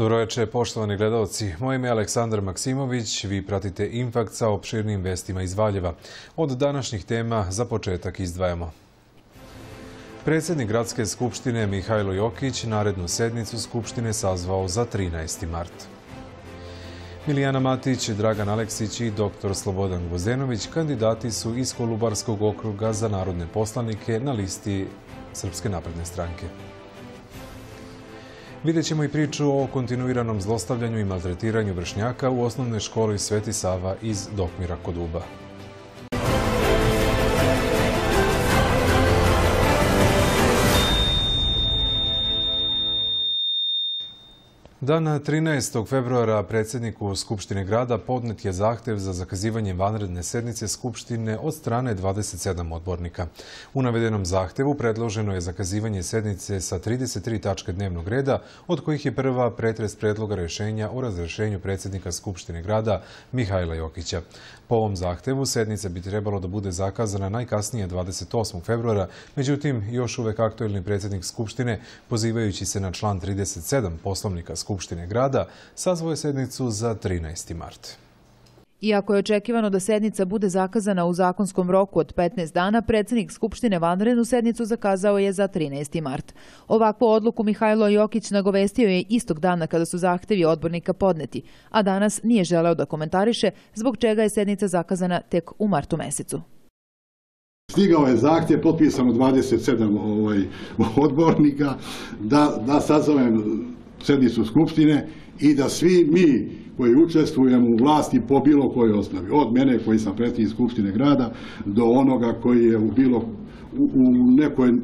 Dobroveče, poštovani gledalci. Moje ime je Aleksandar Maksimović. Vi pratite Infakt sa opširnim vestima iz Valjeva. Od današnjih tema za početak izdvajamo. Predsjednik Gradske skupštine Mihajlo Jokić narednu sednicu Skupštine sazvao za 13. mart. Milijana Matić, Dragan Aleksić i dr. Slobodan Gvozdenović kandidati su iz Kolubarskog okruga za narodne poslanike na listi Srpske napredne stranke. Vidjet ćemo i priču o kontinuiranom zlostavljanju i maltretiranju vršnjaka u osnovnoj školi Sveti Sava iz Dokmira kod Uba. Dana 13. februara predsjedniku Skupštine grada podnet je zahtev za zakazivanje vanredne sednice Skupštine od strane 27 odbornika. U navedenom zahtevu predloženo je zakazivanje sednice sa 33 tačke dnevnog reda, od kojih je prva pretres predloga rješenja o razrješenju predsjednika Skupštine grada Mihajla Jokića. Po ovom zahtevu sednica bi trebalo da bude zakazana najkasnije 28. februara, međutim još uvek aktuelni predsjednik Skupštine, pozivajući se na član 37 Poslovnika Skupštine grada, sazvao je sednicu za 13. mart. Iako je očekivano da sednica bude zakazana u zakonskom roku od 15 dana, predsjednik Skupštine vanrednu sednicu zakazao je za 13. mart. Ovakvu odluku Mihajlo Jokić nagovestio je istog dana kada su zahtevi odbornika podneti, a danas nije želeo da komentariše zbog čega je sednica zakazana tek u martu mesecu. Stigao je zahtjev, potpisano 27 odbornika, da sazovem sednicu Skupštine i da svi mi koji učestvujemo u vlasti po bilo kojoj osnovi, od mene koji sam predsjednik Skupštine grada do onoga koji je u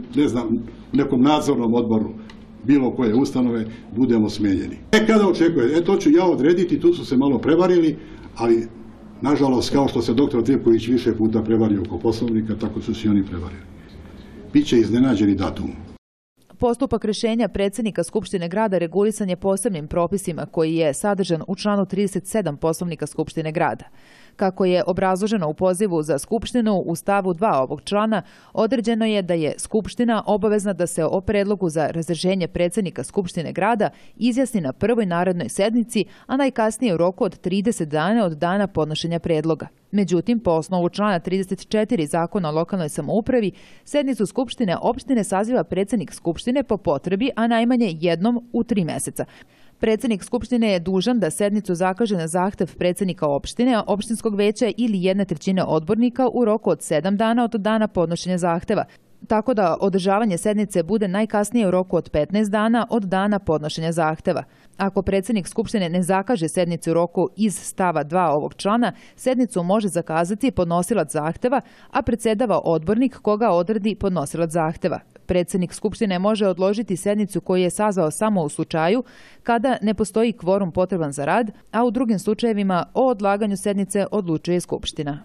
nekom nadzornom odboru bilo koje ustanove, budemo smenjeni. Kada očekuje? To ću ja odrediti, tu su se malo prevarili, ali nažalost, kao što se dr. Tripković više puta prevario oko Poslovnika, tako su se i oni prevarili. Biće iznenađeni datum. Postupak rješenja predsjednika Skupštine grada regulisan je posebnim propisima koji je sadržan u članu 37 Poslovnika Skupštine grada. Kako je obrazloženo u pozivu za Skupštinu u stavu 2 ovog člana, određeno je da je Skupština obavezna da se o predlogu za razrješenje predsjednika Skupštine grada izjasni na prvoj narednoj sednici, a najkasnije u roku od 30 dana od dana podnošenja predloga. Međutim, po osnovu člana 34 Zakona o lokalnoj samoupravi, sednicu Skupštine opštine saziva predsjednik Skupštine po potrebi, a najmanje jednom u 3 mjeseca. Predsjednik Skupštine je dužan da sednicu zakaže na zahtev predsjednika opštine, opštinskog veća ili 1/3 odbornika u roku od 7 dana od dana podnošenja zahteva, tako da održavanje sednice bude najkasnije u roku od 15 dana od dana podnošenja zahteva. Ako predsjednik Skupštine ne zakaže sednicu u roku iz stava 2 ovog člana, sednicu može zakazati podnosilac zahteva, a predsjedava odbornik koga odredi podnosilac zahteva. Predsjednik Skupštine može odložiti sednicu koju je sazvao samo u slučaju kada ne postoji kvorum potreban za rad, a u drugim slučajevima o odlaganju sednice odlučuje Skupština.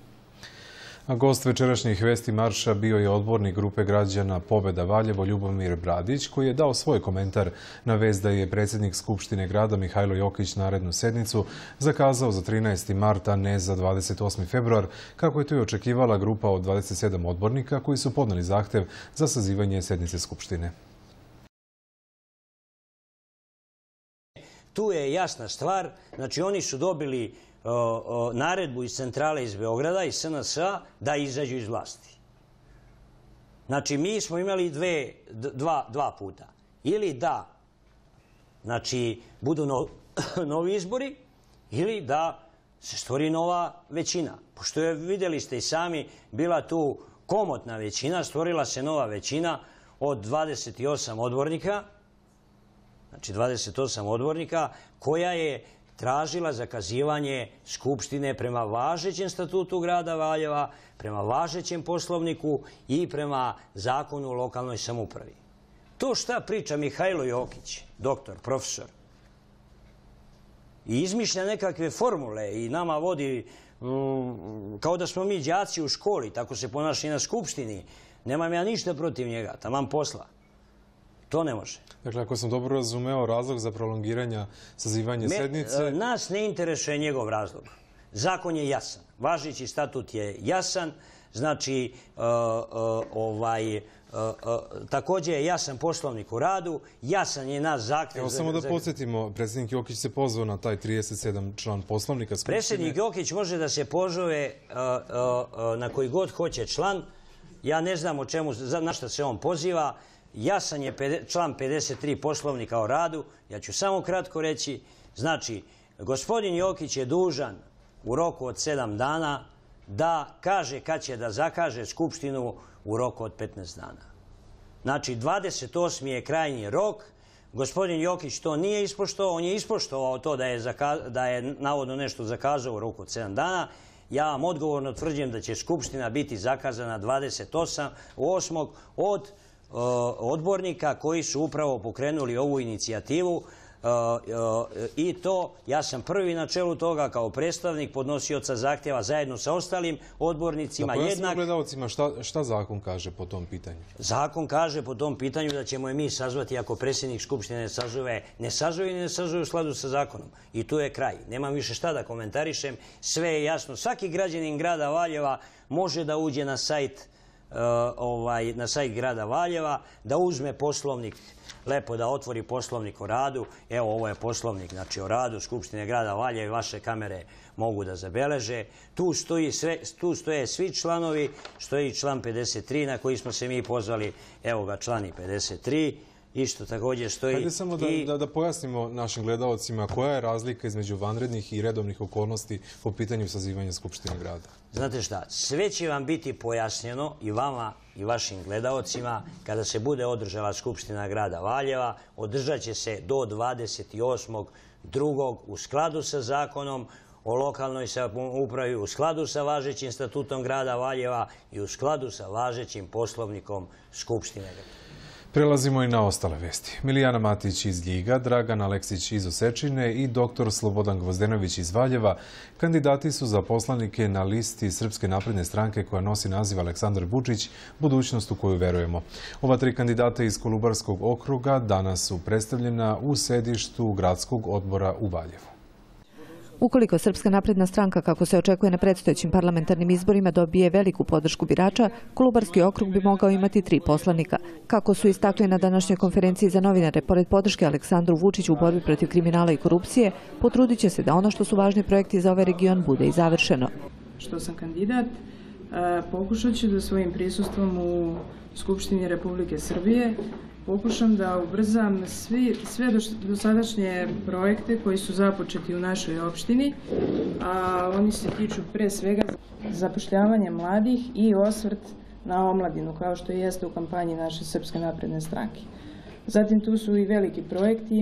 A gost večerašnjih vesti marša bio je odbornik grupe građana Pobeda Valjevo Ljubomir Bradić, koji je dao svoj komentar na vest da je predsjednik Skupštine grada Mihajlo Jokić narednu sednicu zakazao za 13. marta, ne za 28. februar, kako je to i očekivala grupa od 27 odbornika koji su podneli zahtev za sazivanje sednice Skupštine. Tu je jasna stvar, znači oni su dobili naredbu iz centrale iz Beograda, iz SNS-a, da izađu iz vlasti. Znači, mi smo imali dva puta. Ili da, znači, budu novi izbori, ili da se stvori nova većina. Pošto je, vidjeli ste i sami, bila tu komotna većina, stvorila se nova većina od 28 odbornika, znači 28 odbornika, koja je tražila zakazivanje Skupštine prema važećem statutu grada Valjeva, prema važećem poslovniku i prema zakonu o lokalnoj samoupravi. To šta priča Mihajlo Jokić, doktor, profesor, i izmišlja nekakve formule i nama vodi kao da smo mi đaci u školi, tako se ponaša i na Skupštini. Nemam ja ništa protiv njega, taman posla. To ne može. Dakle, ako sam dobro razumeo, razlog za prolongiranje sazivanja sednice... Nas ne interesuje njegov razlog. Zakon je jasan. Važeći statut je jasan. Znači, također je jasan poslovnik u radu, jasan je naš zahtjev. Evo samo da podsjetimo, predsjednik Jokić se pozvao na taj 37 član poslovnika Skupštine. Predsjednik Jokić može da se pozove na koji god hoće član. Ja ne znam na što se on poziva. Jasan je član 53 poslovnika o radu. Ja ću samo kratko reći. Znači, gospodin Jokić je dužan u roku od 7 dana da kaže kad će da zakaže Skupštinu u roku od 15 dana. Znači, 28. je krajnji rok. Gospodin Jokić to nije ispoštovao. On je ispoštovao to da je navodno nešto zakazao u roku od 7 dana. Ja vam odgovorno tvrđujem da će Skupština biti zakazana 28. od odbornika koji su upravo pokrenuli ovu inicijativu. I to, ja sam prvi na čelu toga kao predstavnik podnosioca zahtjeva zajedno sa ostalim odbornicima. Da pojasnimo gledalcima šta zakon kaže po tom pitanju? Zakon kaže po tom pitanju da ćemo je mi sazvati ako predsjednik Skupštine ne sazove u skladu sa zakonom. I tu je kraj. Nemam više šta da komentarišem. Sve je jasno. Svaki građanin grada Valjeva može da uđe na sajt grada Valjeva, da uzme poslovnik, lepo da otvori poslovnik o radu. Evo, ovo je poslovnik o radu Skupštine grada Valjeva i vaše kamere mogu da zabeleže. Tu stoje svi članovi, stoji član 53 na koji smo se mi pozvali, evo ga član i 53. Isto također stoji... Hajde samo da pojasnimo našim gledalcima koja je razlika između vanrednih i redovnih okolnosti po pitanju sazivanja Skupštine grada. Znate šta, sve će vam biti pojasnjeno i vama i vašim gledalcima kada se bude održala Skupština grada Valjeva. Održat će se do 28.2. u skladu sa zakonom o lokalnoj samoupravi, u skladu sa važećim statutom grada Valjeva i u skladu sa važećim poslovnikom Skupštine grada. Prelazimo i na ostale vesti. Milijana Matić iz Ljiga, Dragan Aleksić iz Osečine i dr. Slobodan Gvozdenović iz Valjeva kandidati su za poslanike na listi Srpske napredne stranke koja nosi naziv Aleksandar Vučić, budućnost u koju verujemo. Ova 3 kandidata iz Kolubarskog okruga danas su predstavljena u sedištu gradskog odbora u Valjevu. Ukoliko Srpska napredna stranka, kako se očekuje na predstojećim parlamentarnim izborima, dobije veliku podršku birača, Kolubarski okrug bi mogao imati 3 poslanika. Kako su istakli na današnjoj konferenciji za novinare, pored podrške Aleksandru Vučiću u borbi protiv kriminala i korupcije, potrudit će se da ono što su važni projekti za ovaj region bude i završeno. Što sam kandidat, pokušat ću da svojim prisustvom u Skupštini Republike Srbije pokušam da ubrzam sve dosadašnje projekte koji su započeti u našoj opštini, a oni se tiču pre svega zapošljavanja mladih i osvrt na omladinu, kao što jeste u kampanji naše Srpske napredne stranke. Zatim tu su i veliki projekti,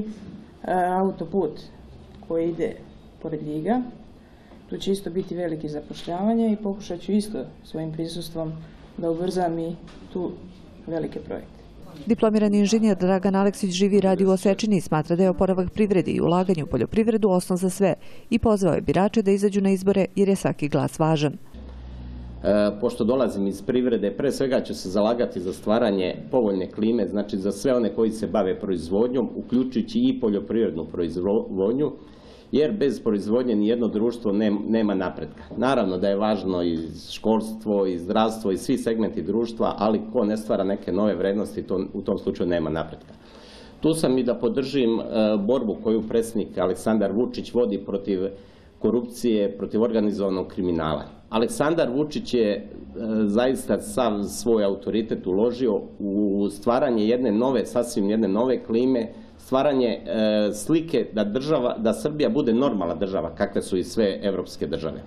autoput koji ide pored Ljiga, tu će isto biti veliki zapošljavanja i pokušat ću isto svojim prisustvom da ubrzam i tu velike projekte. Diplomirani inženjer Dragan Aleksić živi i radi u Osečini i smatra da je oporavak privrede i ulaganje u poljoprivredu osnov za sve i pozvao je birače da izađu na izbore jer je svaki glas važan. Pošto dolazim iz privrede, pre svega ću se zalagati za stvaranje povoljne klime, znači za sve one koji se bave proizvodnjom, uključujući i poljoprivrednu proizvodnju, jer bez proizvodnje nijedno društvo nema napretka. Naravno da je važno i školstvo, i zdravstvo, i svi segmenti društva, ali ko ne stvara neke nove vrednosti, u tom slučaju nema napretka. Tu sam i da podržim borbu koju predsjednik Aleksandar Vučić vodi protiv korupcije, protiv organizovanog kriminala. Aleksandar Vučić je zaista sav svoj autoritet uložio u stvaranje sasvim jedne nove klime, stvaranje slike da Srbija bude normalna država, kakve su i sve evropske države.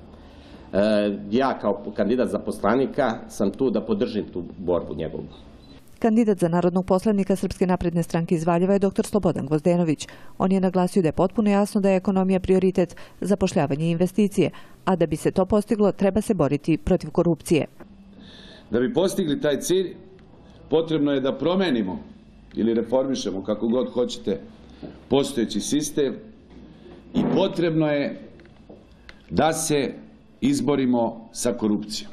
Ja kao kandidat za poslanika sam tu da podržim tu borbu njegovu. Kandidat za narodnog poslanika Srpske napredne stranke iz Valjeva je dr. Slobodan Gvozdenović. On je naglasio da je potpuno jasno da je ekonomija prioritet, zapošljavanje i investicije, a da bi se to postiglo treba se boriti protiv korupcije. Da bi postigli taj cilj, potrebno je da promenimo ili reformišemo, kako god hoćete, postojeći sistem i potrebno je da se izborimo sa korupcijom.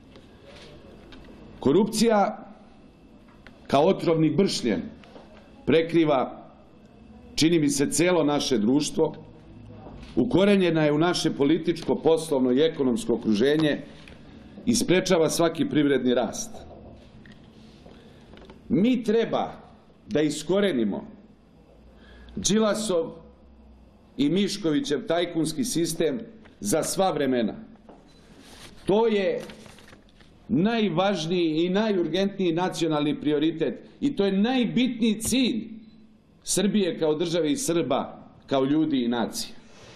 Korupcija kao otrovni bršljen prekriva, čini mi se, celo naše društvo, ukorenjena je u naše političko, poslovno i ekonomsko okruženje i sprečava svaki privredni rast. Mi treba da iskorenimo Đilasov i Miškovićev tajkunski sistem za sva vremena. To je najvažniji i najurgentniji nacionalni prioritet i to je najbitniji cilj Srbije kao države i Srba kao ljudi i nacije.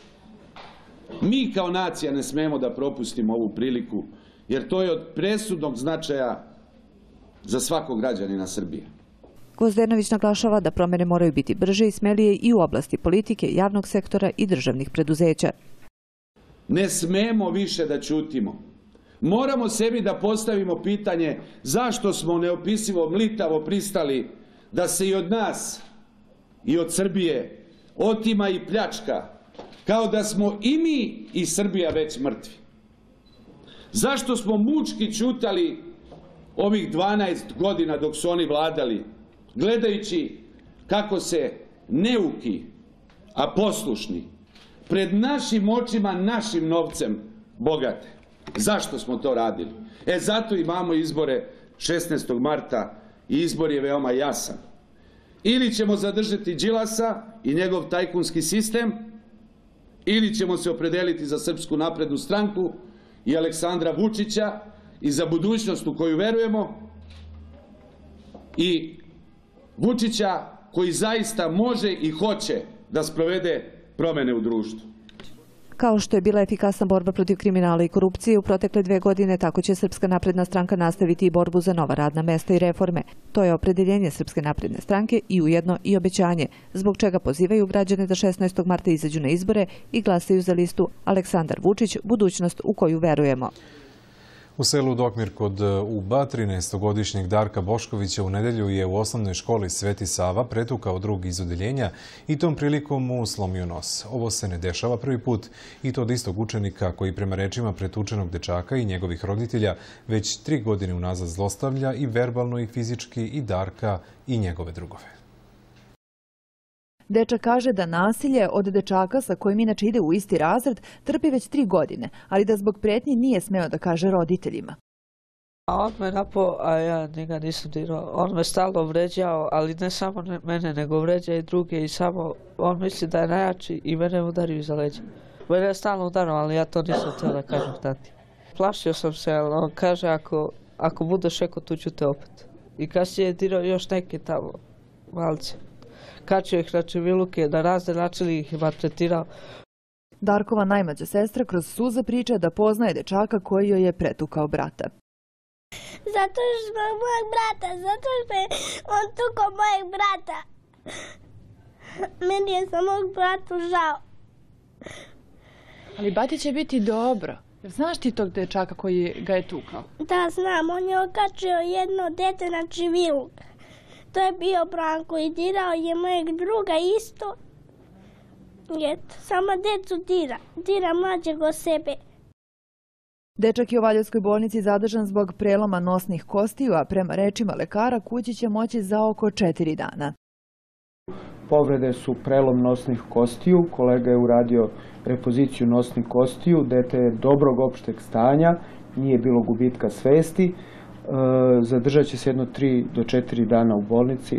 Mi kao nacija ne smemo da propustimo ovu priliku, jer to je od presudnog značaja za svakog građanina Srbije. Gvozdenović naglašava da promjene moraju biti brže i smelije i u oblasti politike, javnog sektora i državnih preduzeća. Ne smemo više da ćutimo. Moramo sebi da postavimo pitanje zašto smo neopisivo mlitavo pristali da se i od nas i od Srbije otima i pljačka, kao da smo i mi i Srbija već mrtvi. Zašto smo mučki ćutali ovih 12 godina dok su oni vladali, gledajući kako se neuki, a poslušni, pred našim očima, našim novcem bogate. Zašto smo to radili? Zato imamo izbore 16. marta i izbor je veoma jasan. Ili ćemo zadržati Đilasa i njegov tajkunski sistem, ili ćemo se opredeliti za Srpsku naprednu stranku i Aleksandra Vučića i za budućnost u koju verujemo i Vučića koji zaista može i hoće da sprovede promjene u društvu. Kao što je bila efikasna borba protiv kriminala i korupcije u protekle 2 godine, tako će Srpska napredna stranka nastaviti i borbu za nova radna mesta i reforme. To je opredeljenje Srpske napredne stranke i ujedno i obećanje, zbog čega pozivaju građane da 16. marta izađu na izbore i glasaju za listu Aleksandar Vučić, budućnost u koju verujemo. U selu Dokmir kod Uba 13-godišnjeg Darka Boškovića u nedelju je u osnovnoj školi Sveti Sava pretukao drug iz odeljenja i tom prilikom mu slomio nos. Ovo se ne dešava prvi put i to od istog učenika koji prema rečima pretučenog dečaka i njegovih roditelja već 3 godine unazad zlostavlja i verbalno i fizički i Darka i njegove drugove. Dečak kaže da nasilje od dečaka sa kojim inače ide u isti razred trpi već 3 godine, ali da zbog pretnji nije smeo da kaže roditeljima. On me napao, a ja njega nisam dirao. On me stalno vređao, ali ne samo mene, nego vređa i druge i samo on misli da je najjači i mene udario iza leđa. Mene je stalno udarao, ali ja to nisam htio da kažem tati. Plašio sam se, ali on kaže ako budeš rekao tu ću te opet. I kasnije je dirao još neke tamo malce. Kačio ih na čeviluke, na razne načine ih maltretirao. Darkova najmlađa sestra kroz suze priča da poznaje dečaka koji joj je pretukao brata. Zato što je mojeg brata, zato što je on tukao mojeg brata. Meni je samo mojeg bratu žao. Ali bati će biti dobro. Znaš ti tog dečaka koji ga je tukao? Da, znam. On je okačio jedno dete na čeviluk. To je bio Branko i dirao je mojeg druga isto. Samo decu dira mlađeg od sebe. Dečak je u Valjevskoj bolnici zadržan zbog preloma nosnih kostiju, a prema rečima lekara kući će moći za oko 4 dana. Povrede su prelom nosnih kostiju, kolega je uradio repoziciju nosnih kostiju, dete je dobrog opšteg stanja, nije bilo gubitka svesti. Zadržat će se jedno 3 do 4 dana u bolnici.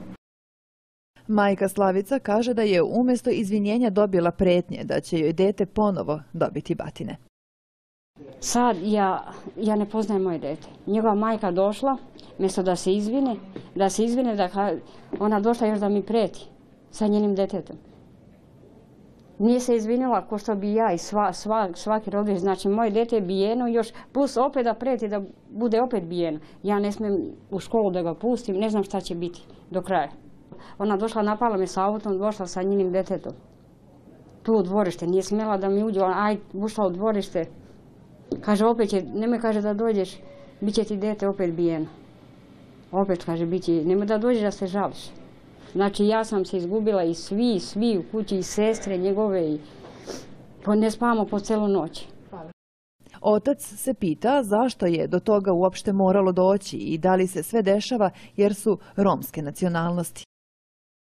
Majka Slavica kaže da je umjesto izvinjenja dobila pretnje da će joj dete ponovo dobiti batine. Sad ja ne poznajem moje dete. Njegova majka došla, mjesto da se izvine, ona došla još da mi preti sa njenim detetom. Nije se izvinila ko što bi ja i svaki roditelj. Znači, moje dete je bijeno još, plus opet da preti da bude opet bijeno. Ja ne smijem u školu da ga pustim, ne znam šta će biti do kraja. Ona došla, napala me sa autom, došla sa njenim detetom. Tu u dvorište, nije smjela da mi uđe, ušla u dvorište. Kaže, opet će, nemoj kaže da dođeš, bit će ti dete opet bijeno. Opet kaže, bit će, nemoj da dođeš da se žališ. Znači, ja sam se izgubila i svi u kući, i sestre njegove, i ne spavamo po celu noć. Otac se pita zašto je do toga uopšte moralo doći i da li se sve dešava jer su romske nacionalnosti.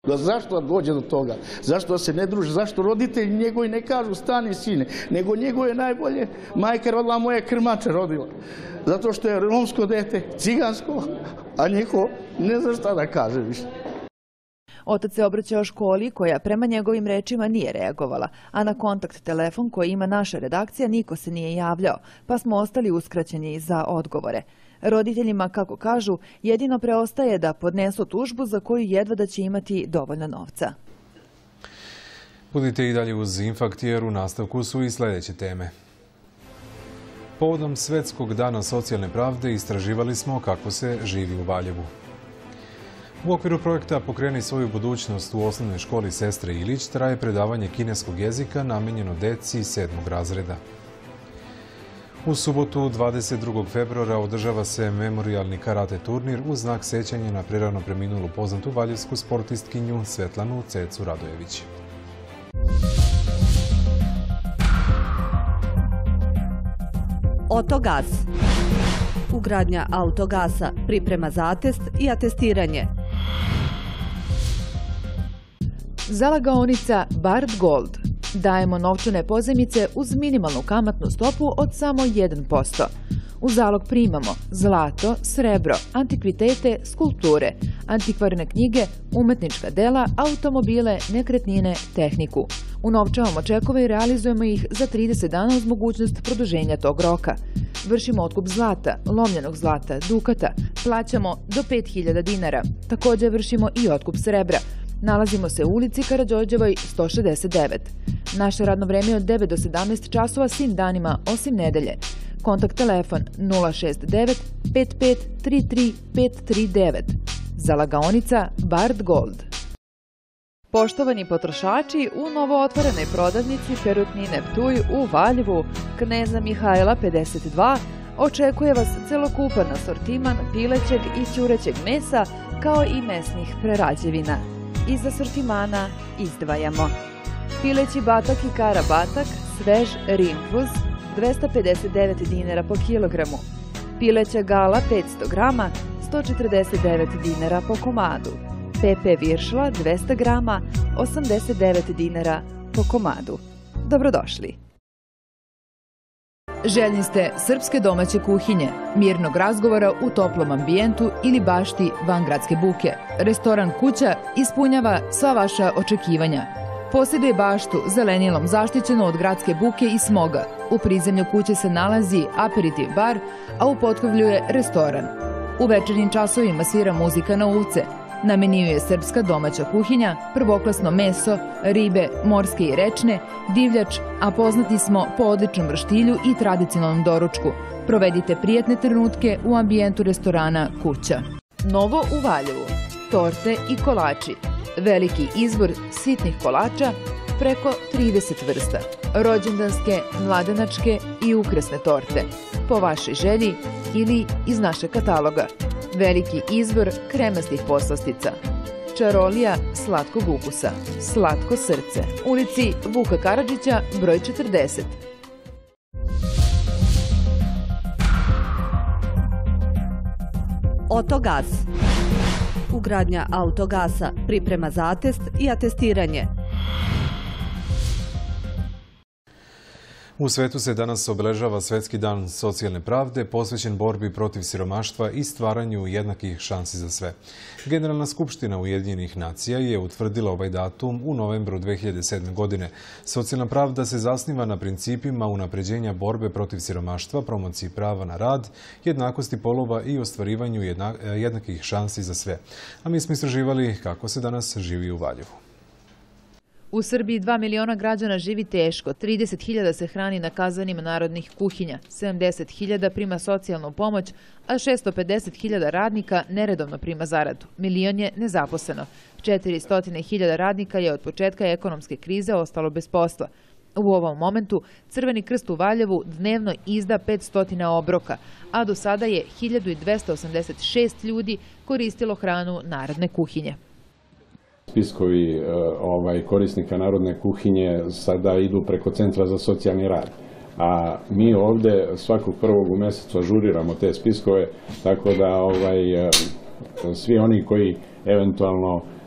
Zašto dođe do toga? Zašto se ne druže? Zašto roditelji njegovi ne kažu stani sine? Nego njegove najbolje majka rodila, moje krmače rodila. Zato što je romsko dete, cigansko, a njegov ne zna šta da kaže više. Otac se obraćao školi koja prema njegovim rečima nije reagovala, a na kontakt telefon koji ima naša redakcija niko se nije javljao, pa smo ostali uskraćeni za odgovore. Roditeljima, kako kažu, jedino preostaje da podnesu tužbu za koju jedva da će imati dovoljno novca. Budite i dalje uz Infakt jer u nastavku su i sljedeće teme. Povodom Svetskog dana socijalne pravde istraživali smo kako se živi u Valjevu. U okviru projekta Pokreni svoju budućnost u osnovnoj školi Sestre Ilić traje predavanje kineskog jezika namijenjeno deci 7. razreda. U subotu 22. februara održava se memorijalni karate turnir u znak sećanja na prerano preminulu poznatu valjevsku sportistkinju Svetlanu Cecu Radojević. Autogaz. Ugradnja autogasa, priprema za atest i atestiranje. Zalagaonica Bard Gold. Dajemo novčane pozajmice uz minimalnu kamatnu stopu od samo 1%. U zalog primamo zlato, srebro, antikvitete, skulpture, antikvarne knjige, umetnička dela, automobile, nekretnine, tehniku. Unovčavamo čekove i realizujemo ih za 30 dana uz mogućnost produženja tog roka. Vršimo otkup zlata, lomljenog zlata, dukata, plaćamo do 5.000 dinara. Također vršimo i otkup srebra. Nalazimo se u ulici Karađorđevoj 169. Naše radno vreme je od 9 do 17 časova svim danima osim nedelje. Kontakt telefon 069 55 33 539. Zalagaonica Bard Gold. Poštovani potrošači, u novootvorenoj prodavnici Perutnine Ptuj u Valjevu, Kneza Mihajla 52, očekuje vas celokupan asortiman pilećeg i ćurećeg mesa kao i mesnih prerađevina. Iz asortimana izdvajamo pileći batak i kara batak, svež rinfuz, 259 dinara po kilogramu. Pileća gala 500 grama, 149 dinara po komadu. PP viršla 200 grama, 89 dinara po komadu. Dobrodošli! Željni ste srpske domaće kuhinje, mirnog razgovora u toplom ambijentu ili bašti van gradske buke. Restoran Kuća ispunjava sva vaša očekivanja. Posjeduje baštu zelenilom zaštićenu od gradske buke i smoga. U prizemlju kuće se nalazi aperitiv bar, a u potkrovlju je restoran. U večernjim časovima svira muzika na uvce. Na meniju je srpska domaća kuhinja, prvoklasno meso, ribe, morske i rečne, divljač, a poznati smo po odličnom roštilju i tradicionalnom doručku. Provedite prijatne trenutke u ambijentu restorana Kuća. Novo u Valjevu. Torte i kolači. Veliki izbor sitnih kolača, preko 30 vrsta. Rođendanske, mladenačke i ukrasne torte. Po vašoj želji ili iz našeg kataloga. Veliki izbor kremastih poslastica. Čarolija slatkog ukusa. Slatko srce. Ulici Vuka Karadžića, broj 40. Autogaz. Ugradnja autogasa, priprema za atest i atestiranje. U svetu se danas obeležava Svetski dan socijalne pravde, posvećen borbi protiv siromaštva i stvaranju jednakih šansi za sve. Generalna skupština Ujedinjenih nacija je utvrdila ovaj datum u novembru 2007. godine. Socijalna pravda se zasniva na principima unapređenja borbe protiv siromaštva, promociji prava na rad, jednakosti polova i ostvarivanju jednakih šansi za sve. A mi smo istraživali kako se danas živi u Valjevu. U Srbiji 2 miliona građana živi teško, 30.000 se hrani na kazanima narodnih kuhinja, 70.000 prima socijalnu pomoć, a 650.000 radnika neredovno prima zaradu. Milion je nezaposleno. 400.000 radnika je od početka ekonomske krize ostalo bez posla. U ovom momentu Crveni krst u Valjevu dnevno izda 500 obroka, a do sada je 1286 ljudi koristilo hranu narodne kuhinje. Spiskovi korisnika narodne kuhinje sada idu preko Centra za socijalni rad. A mi ovdje svakog prvog u mjesecu ažuriramo te spiskove, tako da svi oni koji eventualno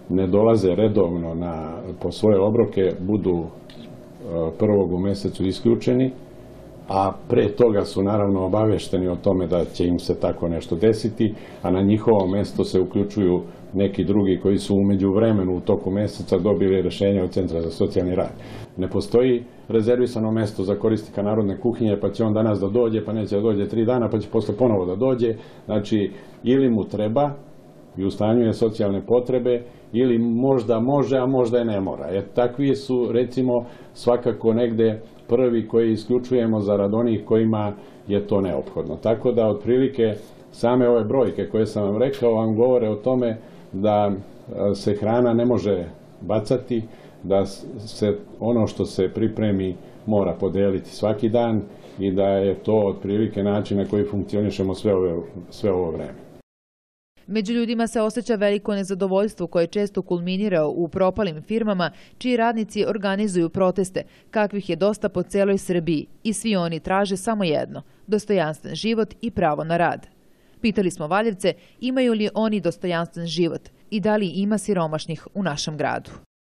ne dolaze redovno po svoje obroke budu prvog u mjesecu isključeni, a pre toga su naravno obavešteni o tome da će im se tako nešto desiti, a na njihovo mjesto se uključuju neki drugi koji su u međuvremenu u toku mjeseca dobili rješenje od Centra za socijalni rad. Ne postoji rezervisano mjesto za korisnika narodne kuhinje, pa će on danas da dođe, pa neće da dođe 3 dana, pa će posle ponovo da dođe. Znači, ili mu treba i u stanju je socijalne potrebe, ili možda može, a možda i ne mora. Takvi su, recimo, svakako negde prvi koji isključujemo zarad onih kojima je to neophodno. Tako da, otprilike, same ove brojke koje sam vam rekao vam govore o tome da se hrana ne može bacati, da se ono što se pripremi mora podeliti svaki dan i da je to otprilike način na koji funkcionišemo sve ovo vreme. Među ljudima se osjeća veliko nezadovoljstvo koje često kulminira u propalim firmama čiji radnici organizuju proteste, kakvih je dosta po celoj Srbiji, i svi oni traže samo jedno – dostojanstven život i pravo na rad. Pitali smo Valjevce imaju li oni dostojanstven život i da li ima siromašnih u našem gradu.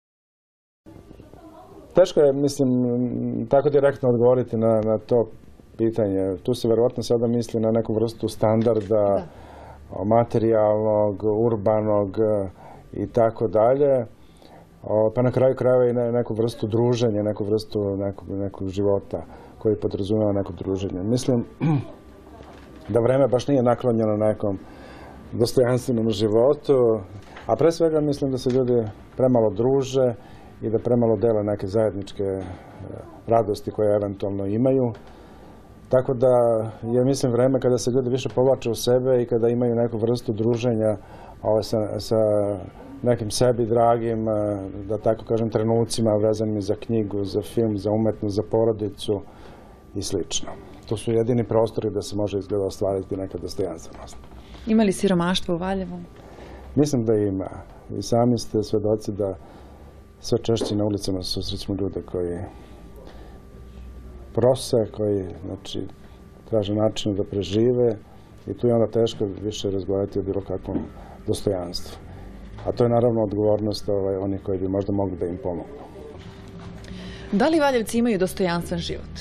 Teško je, mislim, tako direktno odgovoriti na to pitanje. Tu se verovatno sada misli na neku vrstu standarda materijalnog, urbanog i tako dalje, pa na kraju krajeva i neku vrstu druženja, neku vrstu nekog života koji podrazumeva neko druženje. Mislim da vreme baš nije naklonjeno nekom dostojanstvenom životu, a pre svega mislim da se ljudi premalo druže i da premalo dele neke zajedničke radosti koje eventualno imaju. Tako da je, mislim, vreme kada se ljudi više povlače u sebe i kada imaju neku vrstu druženja sa nekim sebi dragim, da tako kažem, trenucima vezanim za knjigu, za film, za umetnost, za porodicu i slično. To su jedini prostori da se može izgleda ostvariti neka dostojanstvenost. Ima li siromaštvo u Valjevu? Mislim da ima. I sami ste svedoci da sve češće na ulicama susrećemo ljude koji prose, koji traže način da prežive i tu je onda teško više razgovarati o bilo kakvom dostojanstvu. A to je naravno odgovornost onih koji bi možda mogli da im pomognu. Da li Valjevci imaju dostojanstven život?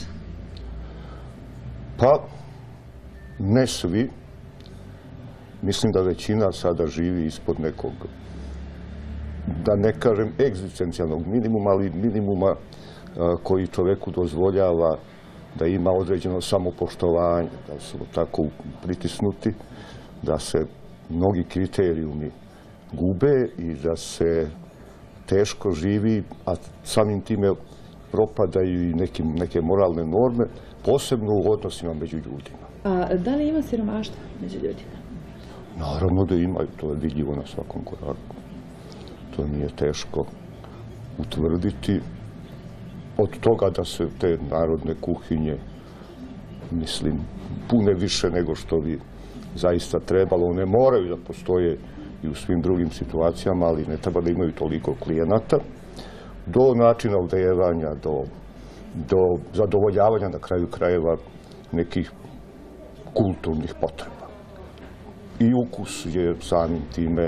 Pa, ne svi. Mislim da većina sada živi ispod nekog, da ne kažem egzistencijalnog minimuma, ali minimuma koji čoveku dozvoljava da ima određeno samopoštovanje, da su tako pritisnuti, da se mnogi kriterijumi gube i da se teško živi, a samim time propadaju i neke moralne norme, posebno u odnosima među ljudima. A da li ima siromaštva među ljudima? Naravno da ima, to je vidljivo na svakom koraku. To nije teško utvrditi. Od toga da se te narodne kuhinje, mislim, pune više nego što bi zaista trebalo. One moraju da postoje i u svim drugim situacijama, ali ne treba da imaju toliko klijenata. Do načina odevanja, do zadovoljavanja na kraju krajeva nekih kulturnih potreba. I ukus je samim time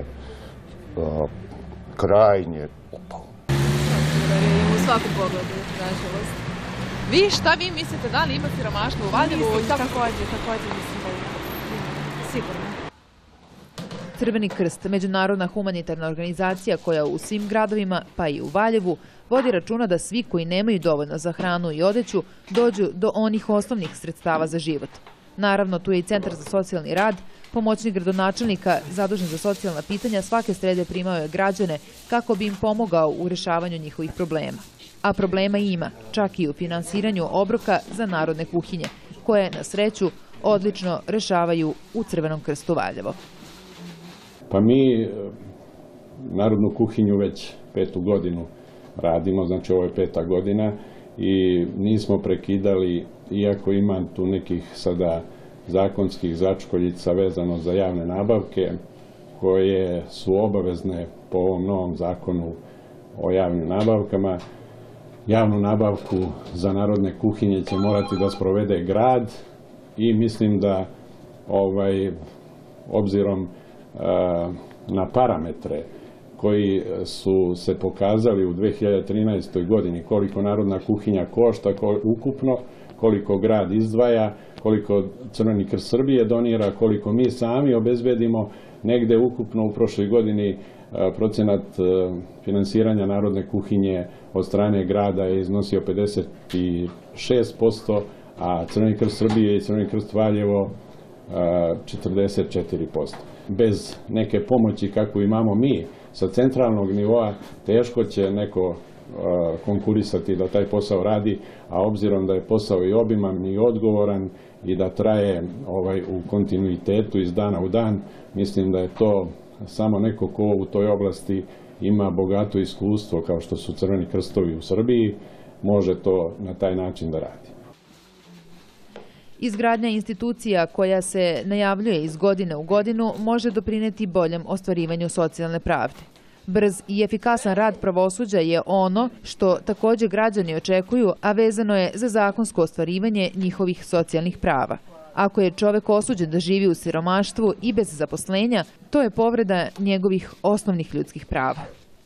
krajnje upao. U svakom pogledu, nažalost. Šta vi mislite, da li ima siromaštvo u Valjevu? Također mislim da ima. Sigurno. Crveni krst, međunarodna humanitarna organizacija koja u svim gradovima, pa i u Valjevu, vodi računa da svi koji nemaju dovoljno za hranu i odeću dođu do onih osnovnih sredstava za život. Naravno, tu je i Centar za socijalni rad. Pomoćnik gradonačelnika zadužen za socijalna pitanja svake srede primao je građane kako bi im pomogao u rešavanju njihovih problema. A problema ima, čak i u finansiranju obroka za narodne kuhinje, koje, na sreću, odlično rešavaju u Crvenom krstu Valjevo. Pa mi narodnu kuhinju već 5. godinu radimo, znači ovo je 5. godina i nismo prekidali, iako ima tu nekih sada zakonskih začkoljica vezano za javne nabavke koje su obavezne po ovom novom zakonu o javnim nabavkama. Javnu nabavku za narodne kuhinje će morati da sprovede grad i mislim da obzirom na parametre koji su se pokazali u 2013. godini, koliko narodna kuhinja košta ukupno, koliko grad izdvaja, koliko Crveni krst Srbije donira, koliko mi sami obezbedimo, negde ukupno u prošloj godini procenat finansiranja narodne kuhinje od strane grada je iznosio 56%, a Crveni krst Srbije i Crveni krst Valjevo 44%. Bez neke pomoći kakvu imamo mi sa centralnog nivoa, teško će neko konkurisati da taj posao radi, a obzirom da je posao i obiman i odgovoran i da traje u kontinuitetu iz dana u dan, mislim da je to samo neko ko u toj oblasti ima bogato iskustvo, kao što su Crveni krstovi u Srbiji, može to na taj način da radi. Izgradnja institucija koja se najavljuje iz godine u godinu može doprineti boljem ostvarivanju socijalne pravde. Brz i efikasan rad pravosuđa je ono što također građani očekuju, a vezano je za zakonsko ostvarivanje njihovih socijalnih prava. Ako je čovek osuđen da živi u siromaštvu i bez zaposlenja, to je povreda njegovih osnovnih ljudskih prava.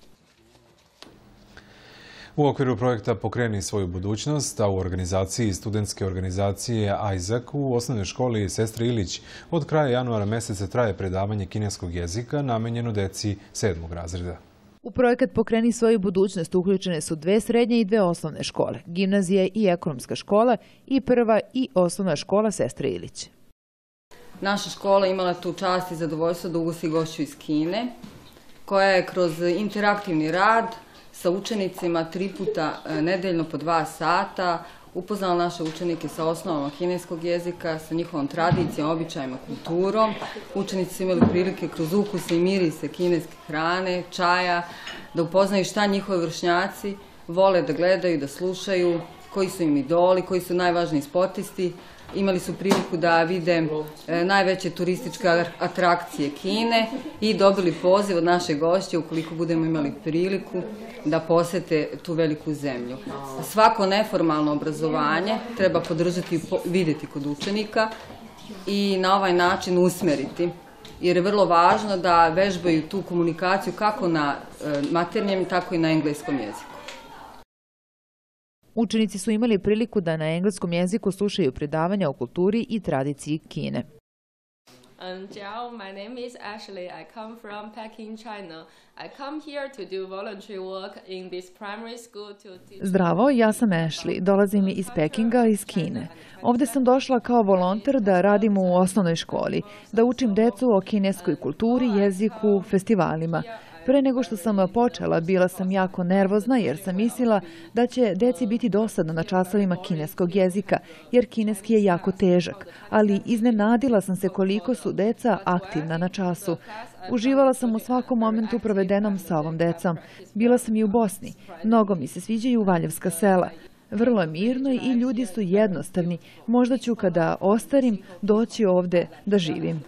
U okviru projekta Pokreni svoju budućnost, a u organizaciji studentske organizacije Isaac u osnovnoj školi Sestre Ilić od kraja januara meseca traje predavanje kineskog jezika namenjeno deci 7. razreda. U projekat Pokreni svoju budućnost uključene su 2 srednje i 2 osnovne škole, gimnazija i ekonomska škola i prva i osnovna škola Sestre Ilić. Naša škola imala tu čast i zadovoljstvo da ugosti gošću iz Kine, koja je kroz interaktivni rad sa učenicima 3 puta nedeljno po 2 sata upoznala naše učenike sa osnovama kineskog jezika, sa njihovom tradicijom, običajima, kulturom. Učenici su imali prilike kroz ukuse i mirise kineske hrane, čaja, da upoznaju šta njihovi vršnjaci vole da gledaju, da slušaju, koji su im idoli, koji su najvažniji sportisti. Imali su priliku da vide najveće turističke atrakcije Kine i dobili poziv od naše gošće ukoliko budemo imali priliku da posete tu veliku zemlju. Svako neformalno obrazovanje treba podržati i videti kod učenika i na ovaj način usmeriti, jer je vrlo važno da vežbaju tu komunikaciju kako na maternjem, tako i na engleskom jeziku. Učenici su imali priliku da na engleskom jeziku slušaju predavanja o kulturi i tradiciji Kine. Jiao, my name is Ashley. I come from Peking, China. I come here to do voluntary work in this primary school to teach... Zdravo, ja sam Ashley. Dolazim iz Pekinga, iz Kine. Ovdje sam došla kao volonter da radim u osnovnoj školi, da učim decu o kineskoj kulturi, jeziku, festivalima. Pre nego što sam počela, bila sam jako nervozna jer sam mislila da će deci biti dosadno na časovima kineskog jezika, jer kineski je jako težak, ali iznenadila sam se koliko su deca aktivna na času. Uživala sam u svakom momentu provedenom sa ovom decom. Bila sam i u Bosni. Mnogo mi se sviđaju Valjevska sela. Vrlo je mirno i ljudi su jednostavni. Možda ću kada ostarim doći ovde da živim.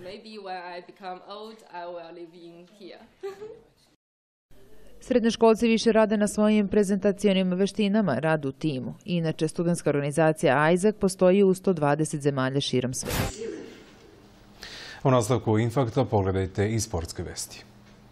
Srednjoškolci više rade na svojim prezentacionim veštinama, rad u timu. Inače, studentska organizacija Isaac postoji u 120 zemalja širom sveta. U nastavku Infakta pogledajte i sportske vesti.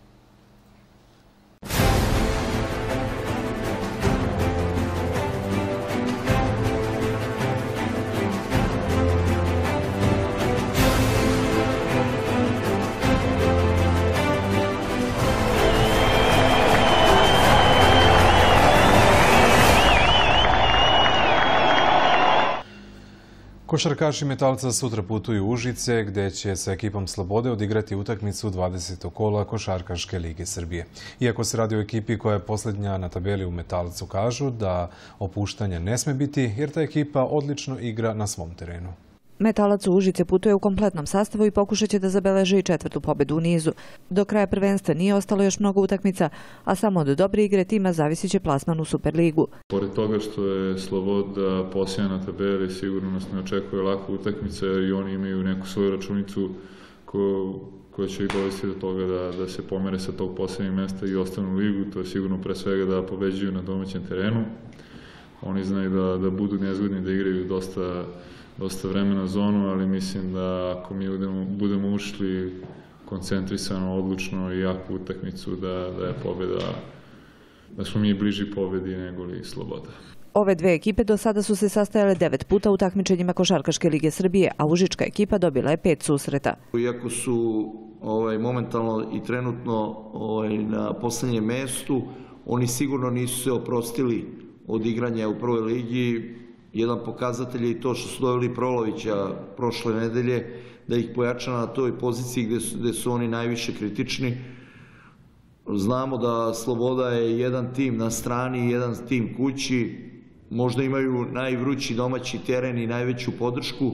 Košarkaši Metalca sutra putuju u Užice, gde će sa ekipom Slobode odigrati utakmicu 20. kola Košarkaške lige Srbije. Iako se radi o ekipi koja je posljednja na tabeli u Metalcu, kažu da opuštanja ne sme biti, jer ta ekipa odlično igra na svom terenu. Metalac u Užice putuje u kompletnom sastavu i pokušat će da zabeleži i 4. pobedu u nizu. Do kraja prvenstva nije ostalo još mnogo utakmica, a samo od dobre igre tima zavisit će plasman u Superligu. Pored toga što je Sloboda posljednja na tabeli, sigurno nas ne očekuje laka utakmica i oni imaju neku svoju računicu koja će ih dovesti do toga da se pomere sa tog posljednjeg mesta i ostanu u ligu. To je sigurno pre svega da pobeđuju na domaćem terenu. Oni znaju da budu nezgodni, da igraju dosta vremena zonu, ali mislim da ako mi budemo ušli koncentrisano, odlučno i jaku utakmicu da je pobjeda, da smo mi bliži pobjedi nego li Sloboda. Ove dve ekipe do sada su se sastajale 9 puta u takmičenjima Košarkaške lige Srbije, a užička ekipa dobila je 5 susreta. Iako su momentalno i trenutno na posljednjem mestu, oni sigurno nisu se oprostili od igranja u prvoj ligi. Jedan pokazatelj je i to što su doveli Prolovića prošle nedelje, da ih pojača na toj poziciji gdje su oni najviše kritični. Znamo da Sloboda je jedan tim na strani i jedan tim kući. Možda imaju najvrući domaći teren i najveću podršku.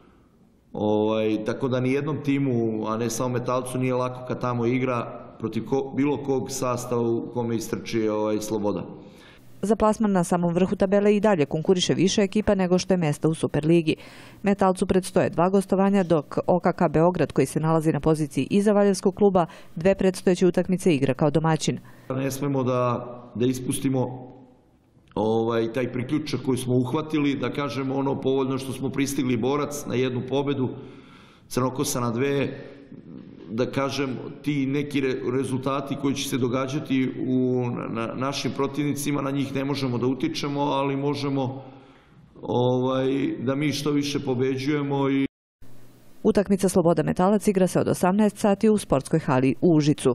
Tako da ni jednom timu, a ne samo Metalcu, nije lako kad tamo igra protiv bilo kog sastava u kome istrči Sloboda. Za plasman na samom vrhu tabele i dalje konkuriše više ekipa nego što je mesta u Superligi. Metalcu predstoje 2 gostovanja, dok OKK Beograd, koji se nalazi na poziciji iza Valjevskog kluba, 2 predstojeće utakmice igra kao domaćin. Ne smemo da ispustimo taj priključak koji smo uhvatili, da kažemo ono povoljno što smo pristigli Borac na 1 pobedu, Crnokosa na 2, da kažem ti neki rezultati koji će se događati u našim protivnicima, na njih ne možemo da utičemo, ali možemo da mi što više pobeđujemo. Utakmica Sloboda Metalac igra se od 18 sati u sportskoj hali u Užicu.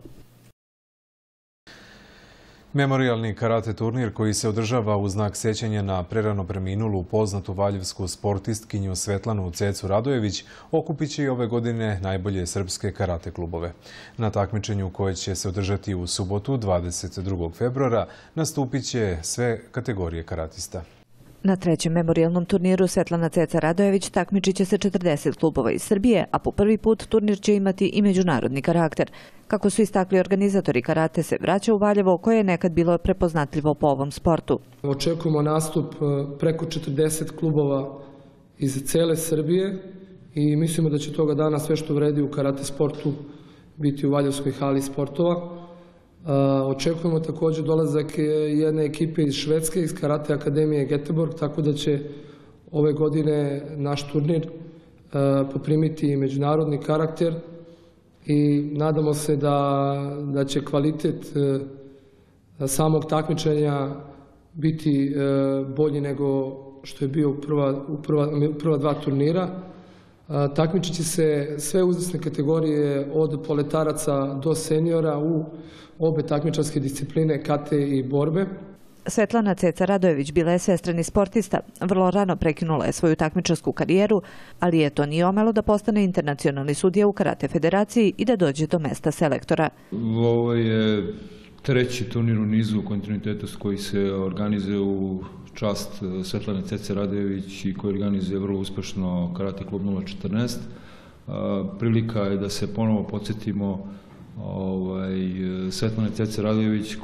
Memorijalni karate turnir koji se održava u znak sjećanja na prerano preminulu poznatu valjevsku sportistkinju Svetlanu Cecu Radojević okupit će i ove godine najbolje srpske karate klubove. Na takmičenju koje će se održati u subotu 22. februara nastupit će sve kategorije karatista. Na 3. memorijalnom turniru Svetlana Ceca Radojević takmičit će se 40 klubova iz Srbije, a po prvi put turnir će imati i međunarodni karakter. Kako su istakli organizatori, karate se vraća u Valjevo, koje je nekad bilo prepoznatljivo po ovom sportu. Očekujemo nastup preko 40 klubova iz cele Srbije i mislimo da će toga dana sve što vredi u karate sportu biti u Valjevskoj hali sportova. Očekujemo također dolazak jedne ekipe iz Švedske, iz Karate Akademije Göteborg, tako da će ove godine naš turnir poprimiti međunarodni karakter i nadamo se da će kvalitet samog takmičenja biti bolji nego što je bio u prva 2 turnira. Takmičit će se sve uzrasne kategorije od poletaraca do seniora u obe takmičarske discipline kate i borbe. Svetlana Ceca Radojević bila je svestrani sportista. Vrlo rano prekinula je svoju takmičarsku karijeru, ali je to nije omelo da postane internacionalni sudija u Karate federaciji i da dođe do mesta selektora. Ovo je 3. turnir u nizu kontinuiteta koji se organizuje u čast Svetlane Cece Radojević i koji organizuje vrlo uspešno Karate klub 014. Prilika je da se ponovo podsjetimo Svetlane Cece Radojević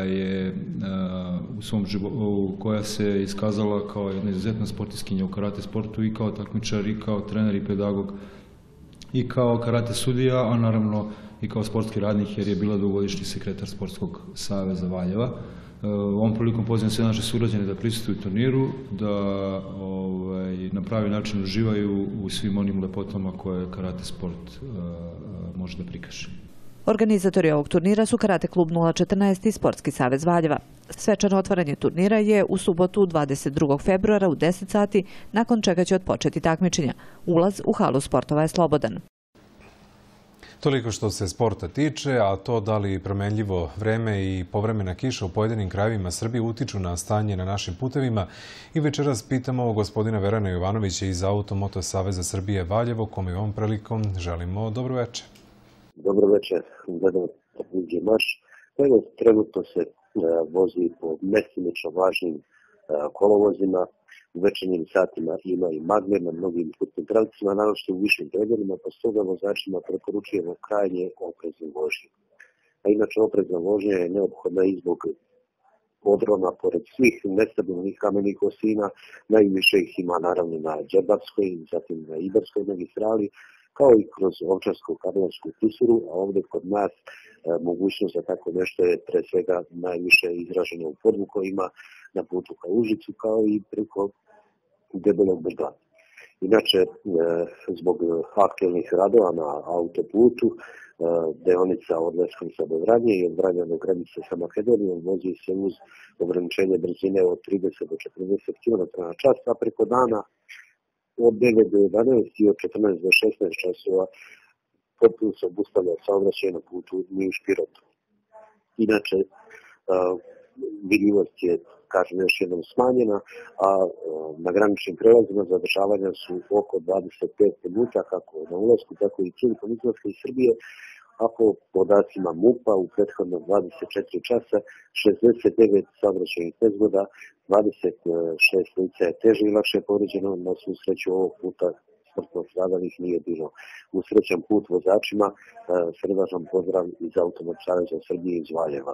koja se iskazala kao jedna izuzetna sportistkinja u karate sportu i kao takmičar, i kao trener i pedagog, i kao karate sudija, a naravno i kao sportski radnik jer je bila dugogodišnji sekretar Sportskog saveza Valjeva. Ovom prilikom pozivam sve naše sugrađane da prisustvuju turniru, da na pravi način uživaju u svim onim lepotama koje karate sport može da prikaže. Organizatori ovog turnira su Karate klub 014 i Sportski savez Valjeva. Svečano otvaranje turnira je u subotu 22. februara u 10 sati, nakon čega će otpočeti takmičenja. Ulaz u halu sportova je slobodan. Toliko što se sporta tiče, a to da li promenljivo vreme i povremena kiša u pojedinim krajevima Srbije utiču na stanje na našim putevima. I večeras pitamo gospodina Verana Jovanovića iz Automoto saveza Srbije Valjevo, kome ovom prilikom želimo dobro večer. Dobro večer, gledamo također marš. Trenutno se vozi po mestimično važnim kolovozima. U večernjim satima ima i magnet na mnogim putnim pravcima, naročito u višim predjelima, pa stoga vozačima preporučujemo krajnje opreznu vožnju. A inače oprezna vožnja je neophodna i zbog podroma, pored svih nestabilnih kamenih osina, najviše ih ima naravno na Đerdapskoj, zatim na Ibarskoj magistrali, kao i kroz Ovčarsko-Karlovačku klisuru, a ovdje kod nas mogućnost za tako nešto je pre svega najviše izraženo u podvukovima na putu ka Užicu, kao i preko Debelog brda. Inače, zbog aktualnih radova na autoputu, deonica od Leskovca do Vranje i od Vranja do granice sa Makedonijom vozi se uz ograničenje brzine od 30 do 40 km/h, a preko dana od 9 do 11 i od 14 do 16 časova potpuno se obustavlja saobraćaj na putu Niš-Pirot. Inače, vidljivost je, kažem, još jednom smanjena, a na graničnim prelazima zadržavanja su oko 25 minuta, kako na ulasku, tako i prilikom izlaska iz Srbije, a po podacima MUP-a u prethodno 24 časa 69 saobraćajnih nezgoda, 26 lica je teže i lakše povređeno, na svu sreću ovog puta smrtno stradalih nije bilo. U srećan put vozačima, srdačan pozdrav iz Automoto saveza Srbije iz Valjeva.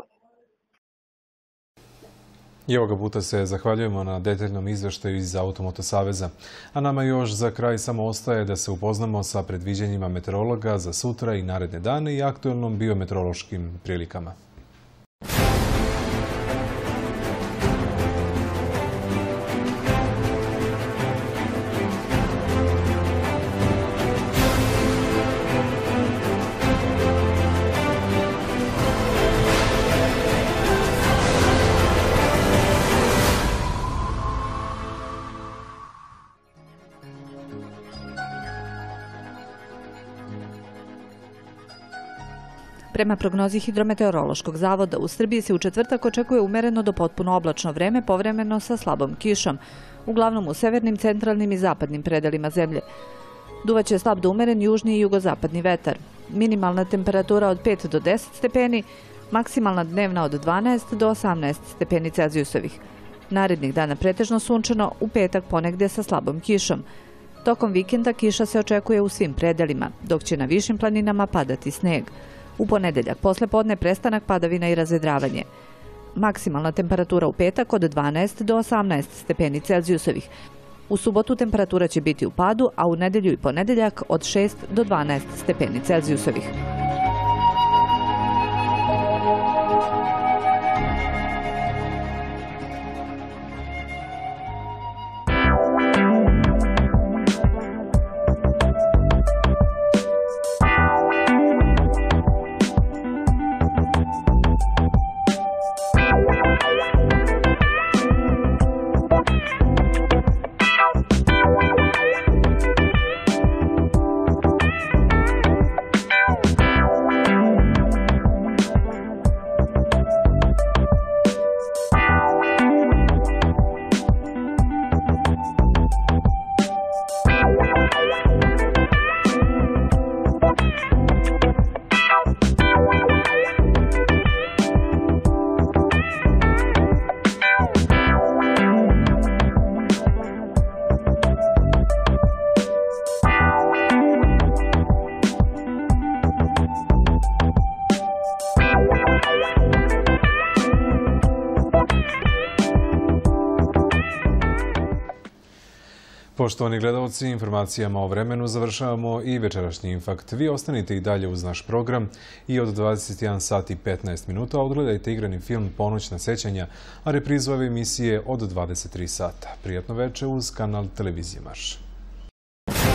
I ovoga puta se zahvaljujemo na detaljnom izveštaju iz Automoto saveza. A nama još za kraj samo ostaje da se upoznamo sa predviđanjima meteorologa za sutra i naredne dane i aktualnom biometeorološkim prilikama. Prema prognozi Hidrometeorološkog zavoda, u Srbiji se u četvrtak očekuje umereno do potpuno oblačno vreme, povremeno sa slabom kišom, uglavnom u severnim, centralnim i zapadnim predelima zemlje. Duvaće slab do umeren južni i jugozapadni vetar. Minimalna temperatura od 5 do 10 stepeni, maksimalna dnevna od 12 do 18 stepeni Celzijusovih. Narednih dana pretežno sunčano, u petak ponegde sa slabom kišom. Tokom vikenda kiša se očekuje u svim predelima, dok će na višim planinama padati sneg. U ponedeljak posle podne prestanak padavina i razvedravanje. Maksimalna temperatura u petak od 12 do 18 stepeni Celzijusovih. U subotu temperatura će biti u padu, a u nedelju i ponedeljak od 6 do 12 stepeni Celzijusovih. Poštovani gledalci, informacijama o vremenu završavamo i večerašnji Infakt. Vi ostanite i dalje uz naš program i od 21 sat i 15 minuta odgledajte igrani film Ponoćna sećanja, a reprizu ove emisije od 23 sata. Prijatno veče uz kanal Televizije Marš.